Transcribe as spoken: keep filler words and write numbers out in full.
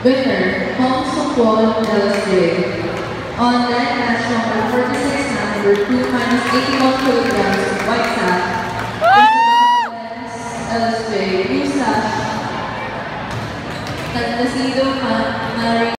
Winner, Hong Sungwon, L S J. On deck, match number forty-six, number two minus eighty-one kilograms, white sash. L S J, blue sash. Nagkasido man,